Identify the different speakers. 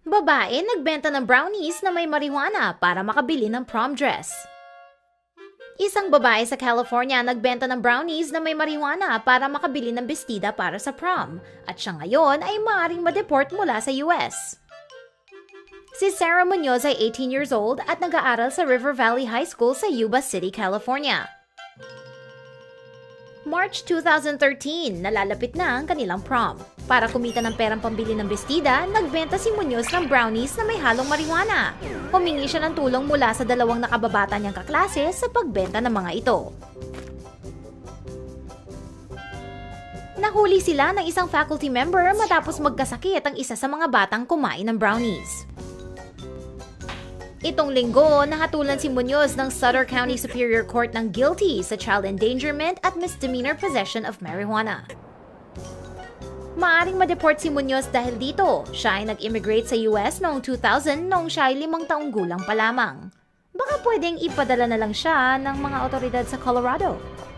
Speaker 1: Babae nagbenta ng brownies na may marijuana para makabili ng prom dress. Isang babae sa California nagbenta ng brownies na may marijuana para makabili ng bestida para sa prom, at siya ngayon ay maaaring ma-deport mula sa US. Si Saira Munoz ay 18 years old at nag-aaral sa River Valley High School sa Yuba City, California. March 2013, nalalapit na ang kanilang prom. Para kumita ng perang pambili ng bestida, nagbenta si Munoz ng brownies na may halong marijuana. Humingi siya ng tulong mula sa dalawang nakababata niyang kaklase sa pagbenta ng mga ito. Nahuli sila ng isang faculty member matapos magkasakit ang isa sa mga batang kumain ng brownies. Itong linggo, nahatulan si Munoz ng Sutter County Superior Court ng guilty sa child endangerment at misdemeanor possession of marijuana. Maaring ma-deport si Munoz dahil dito. Siya ay nag-immigrate sa US noong 2000 noong siya ay 5 taong gulang pa lamang. Baka pwedeng ipadala na lang siya ng mga otoridad sa Colorado.